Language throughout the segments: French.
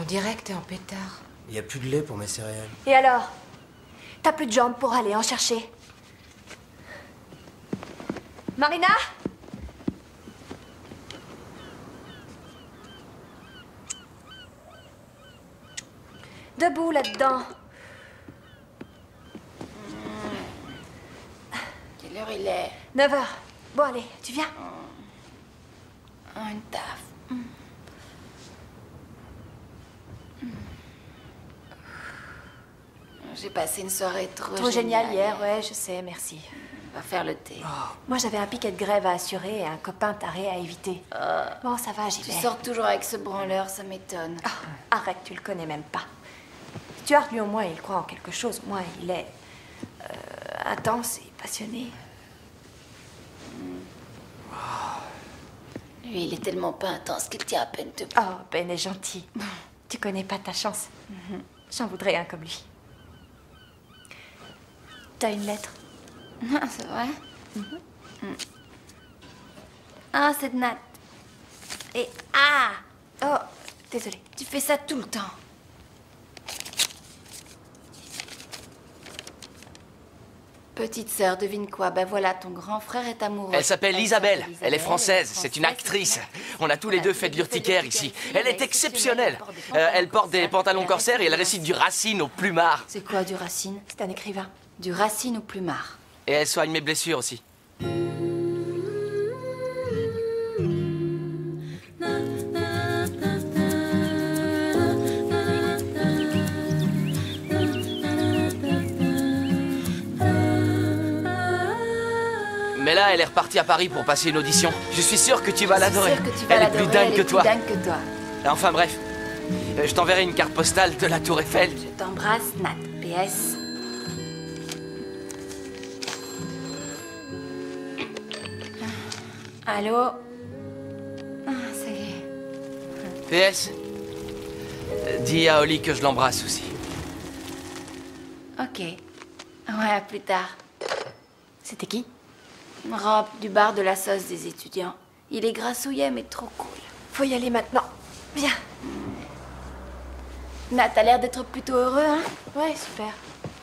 dirait que t'es en pétard. Y a plus de lait pour mes céréales. Et alors? T'as plus de jambes pour aller en chercher? Marina? Debout là-dedans. Quelle heure il est? 9h. Bon, allez, tu viens? Une taf. J'ai passé une soirée trop géniale hier, ouais, je sais, merci. On va faire le thé. Moi, j'avais un piquet de grève à assurer et un copain taré à éviter. Bon, ça va, j'y vais. Tu sors toujours avec ce branleur, ça m'étonne. Arrête, tu le connais même pas. Stuart, lui, au moins, il croit en quelque chose. Moi, il est intense et passionné. Lui, il est tellement pas intense qu'il tient à peine debout. Oh, Ben est gentil. Tu connais pas ta chance. J'en voudrais un comme lui. T'as une lettre? Ah, c'est vrai? Ah, c'est de Nat. Et ah! Oh, désolée. Tu fais ça tout le temps. Petite sœur, devine quoi? Ben voilà, ton grand frère est amoureux. Elle s'appelle Isabelle. Elle est française. C'est une actrice. On a tous les deux fait de l'urticaire ici. Elle est exceptionnelle. Elle porte des pantalons corsaires et elle récite du Racine au plumard. C'est quoi du Racine? C'est un écrivain. Du Racine au plumard. Et elle soigne mes blessures aussi. Mais là, elle est repartie à Paris pour passer une audition. Je suis sûr que tu vas l'adorer. Elle est plus dingue que toi. Enfin bref, je t'enverrai une carte postale de la Tour Eiffel. Je t'embrasse, Nat. PS. Allô? Ah, ça y est. PS, dis à Holly que je l'embrasse aussi. Ok. Ouais, à plus tard. C'était qui? Rob, du bar de la sauce des étudiants. Il est grassouillet, mais trop cool. Faut y aller maintenant. Viens. Nat, t'as l'air d'être plutôt heureux, hein? Ouais, super.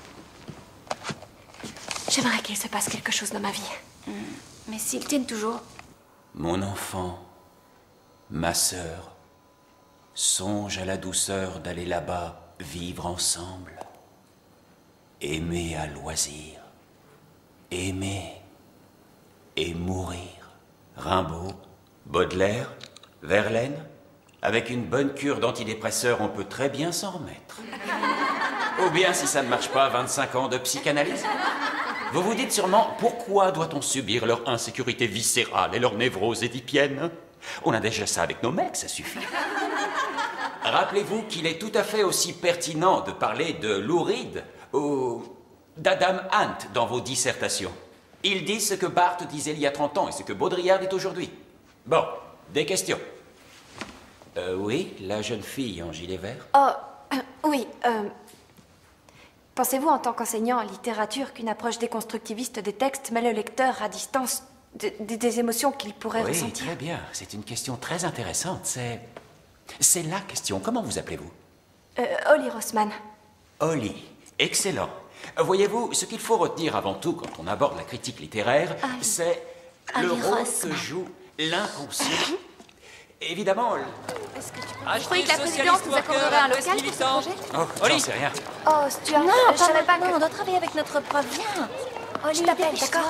J'aimerais qu'il se passe quelque chose dans ma vie. Mais s'ils tiennent toujours... Mon enfant, ma sœur, songe à la douceur d'aller là-bas vivre ensemble. Aimer à loisir. Aimer et mourir. Rimbaud, Baudelaire, Verlaine. Avec une bonne cure d'antidépresseurs, on peut très bien s'en remettre. Ou bien, si ça ne marche pas, 25 ans de psychanalyse. Vous vous dites sûrement, pourquoi doit-on subir leur insécurité viscérale et leur névrose édipienne? On a déjà ça avec nos mecs, ça suffit. Rappelez-vous qu'il est tout à fait aussi pertinent de parler de Lou Reed ou d'Adam Hunt dans vos dissertations. Ils disent ce que Barthes disait il y a 30 ans et ce que Baudrillard dit aujourd'hui. Bon, des questions. Oui, la jeune fille en gilet vert. Oh, oui, pensez-vous en tant qu'enseignant en littérature qu'une approche déconstructiviste des textes met le lecteur à distance des émotions qu'il pourrait ressentir? Oui, très bien. C'est une question très intéressante. C'est la question. Comment vous appelez-vous? Holly Rossman. Holly. Excellent. Voyez-vous, ce qu'il faut retenir avant tout quand on aborde la critique littéraire, c'est le rôle que joue l'inconscient. Évidemment... Est-ce que tu peux... Vous croyez que la présidence nous accorderait un local pour ce projet? Oh, j'en sais rien. Oh, Stuart, Non, je savais pas que... on doit travailler avec notre prof. Viens. Holly, t'appelle, d'accord?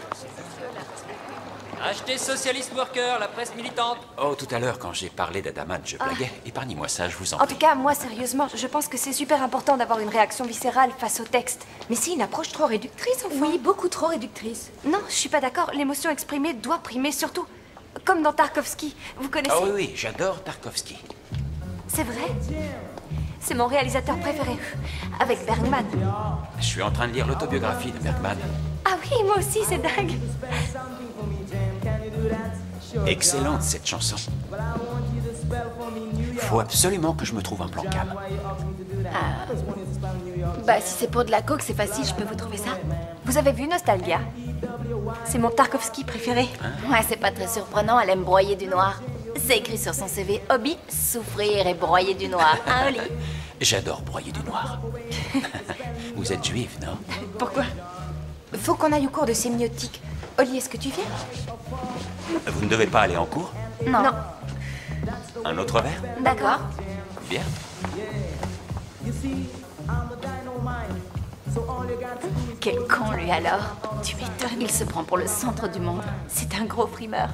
Achetez Socialist Worker, la presse militante. Oh, tout à l'heure, quand j'ai parlé d'Adaman, je blaguais. Épargnez-moi ça, je vous en En prie. tout cas, moi, sérieusement, je pense que c'est super important d'avoir une réaction viscérale face au texte. Mais c'est une approche trop réductrice, enfin. Oui, beaucoup trop réductrice. Non, je suis pas d'accord. L'émotion exprimée doit primer surtout. Comme dans Tarkovsky. Vous connaissez? Oh oui, j'adore Tarkovsky. C'est vrai? C'est mon réalisateur préféré. Avec Bergman. Je suis en train de lire l'autobiographie de Bergman. Ah oui, moi aussi, c'est dingue. Excellente cette chanson. Faut absolument que je me trouve un plan cam. Bah, si c'est pour de la coke, c'est facile, je peux vous trouver ça. Vous avez vu Nostalgia? C'est mon Tarkovsky préféré. Ouais, c'est pas très surprenant, elle aime broyer du noir. C'est écrit sur son CV. Hobby, souffrir et broyer du noir. Hein, Oli? J'adore broyer du noir. Vous êtes juive, non? Pourquoi? Faut qu'on aille au cours de sémiotique. Oli, est-ce que tu viens? Vous ne devez pas aller en cours? Non. Un autre verre? D'accord. Bien. Quel con, lui, alors. Tu m'étonnes. Il se prend pour le centre du monde. C'est un gros frimeur.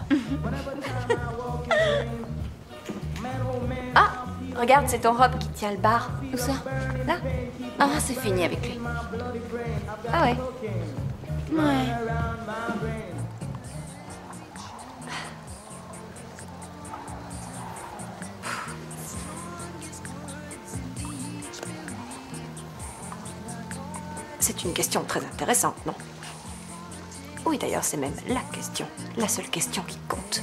Ah, regarde, c'est ton robe qui tient le bar. Où ça? Là. Ah, c'est fini avec lui. Ah ouais. Ouais. C'est une question très intéressante, non? Oui, d'ailleurs, c'est même la question. La seule question qui compte.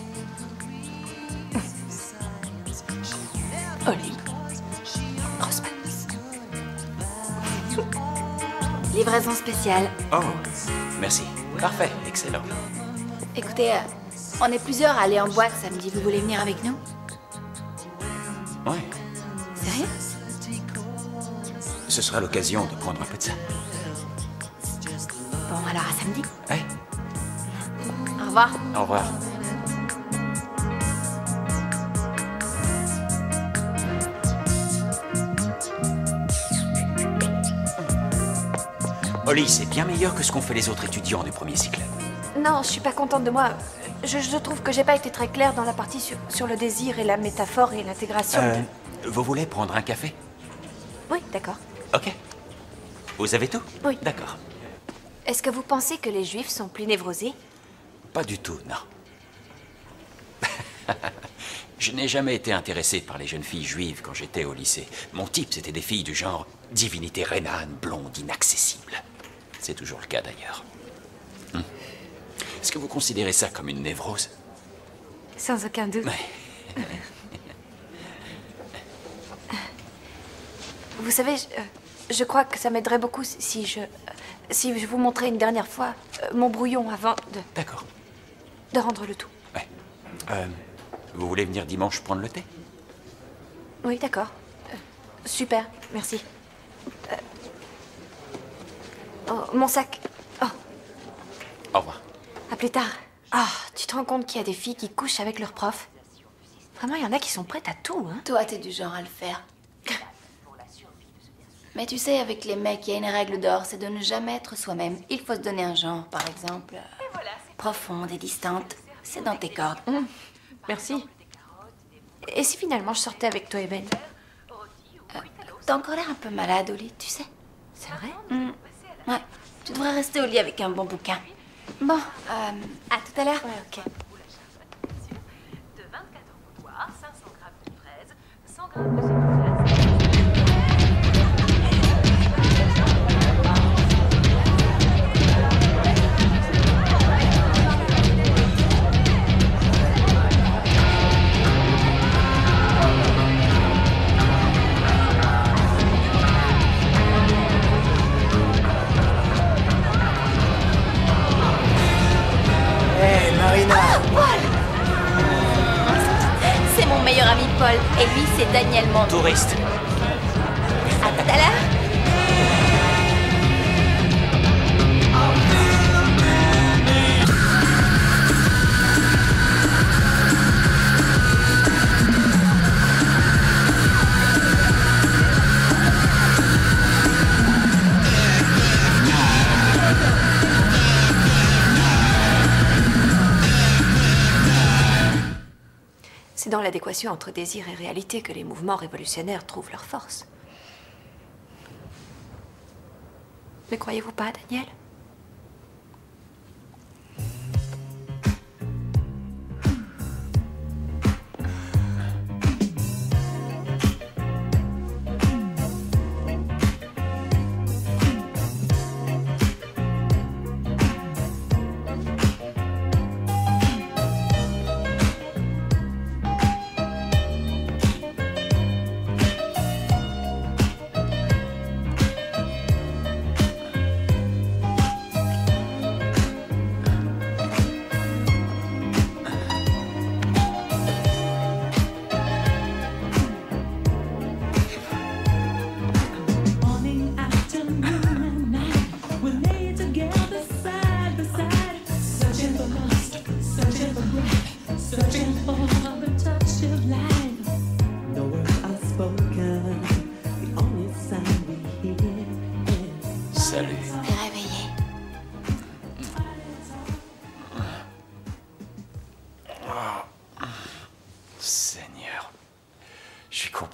Oli. Grossman. Livraison spéciale. Oh, merci. Parfait, excellent. Écoutez, on est plusieurs à aller en boîte samedi. Vous voulez venir avec nous? Ouais. Sérieux? Ce sera l'occasion de prendre un peu de ça. Bon, alors à samedi. Ouais. Au revoir. Au revoir. Oli, c'est bien meilleur que ce qu'ont fait les autres étudiants du premier cycle. Non, je suis pas contente de moi. Je trouve que j'ai pas été très claire dans la partie sur le désir et la métaphore et l'intégration. Vous voulez prendre un café? Oui, d'accord. Ok. Vous avez tout? Oui. D'accord. Est-ce que vous pensez que les Juifs sont plus névrosés? Pas du tout, non. Je n'ai jamais été intéressé par les jeunes filles juives quand j'étais au lycée. Mon type, c'était des filles du genre divinité rhénane, blonde, inaccessible. C'est toujours le cas d'ailleurs. Est-ce que vous considérez ça comme une névrose? Sans aucun doute. Ouais. Vous savez, je crois que ça m'aiderait beaucoup si je vous montrais une dernière fois mon brouillon avant D'accord. de rendre le tout. Ouais. Vous voulez venir dimanche prendre le thé? Oui, d'accord. Super, merci. Oh, mon sac. Oh, Au revoir. à plus tard. Ah, tu te rends compte qu'il y a des filles qui couchent avec leurs profs? Vraiment, il y en a qui sont prêtes à tout, hein? Toi, t'es du genre à le faire. Mais tu sais, avec les mecs, il y a une règle d'or, c'est de ne jamais être soi-même. Il faut se donner un genre, par exemple, profonde et distante. C'est dans tes cordes. Merci. Et si finalement je sortais avec toi et Ben? T'as encore l'air un peu malade, Oli, tu sais. C'est vrai? Ouais, tu devrais rester au lit avec un bon bouquin. Bon, à tout à l'heure. Ouais, ok. De 24 boudoirs, 500 grammes de fraises, 100 grammes de citron. C'est mon meilleur ami Paul, et lui, c'est Daniel Mond. Touriste. À tout à l'heure. C'est dans l'adéquation entre désir et réalité que les mouvements révolutionnaires trouvent leur force. Ne croyez-vous pas, Daniel?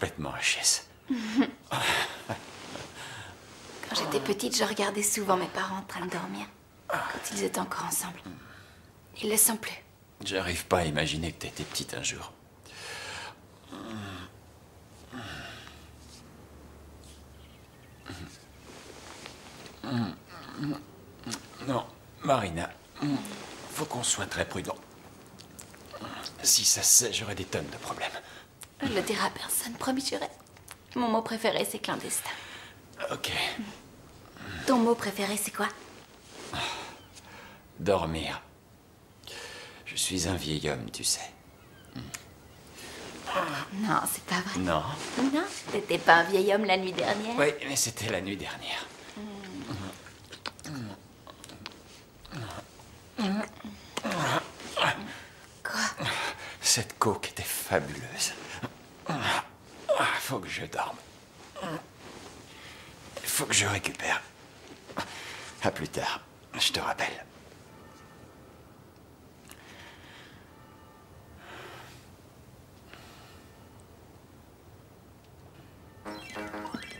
complètement HS. Quand j'étais petite, je regardais souvent mes parents en train de dormir. Quand ils étaient encore ensemble. Ils ne le sont plus. J'arrive pas à imaginer que t'étais petite un jour. Non, Marina, faut qu'on soit très prudent. Si ça se sait, j'aurais des tonnes de problèmes. Je le dirai à personne, promis juré. Mon mot préféré, c'est clandestin. Ok. Ton mot préféré, c'est quoi? Dormir. Je suis un vieil homme, tu sais. Non, c'est pas vrai. Non. Non, t'étais pas un vieil homme la nuit dernière? Oui, mais c'était la nuit dernière. Quoi? Cette coke était fabuleuse. Faut que je dorme. Faut que je récupère. À plus tard, je te rappelle.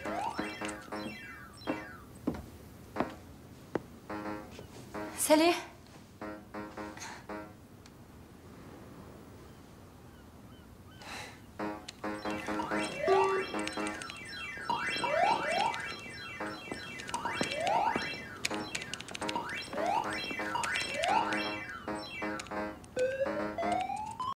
Salut.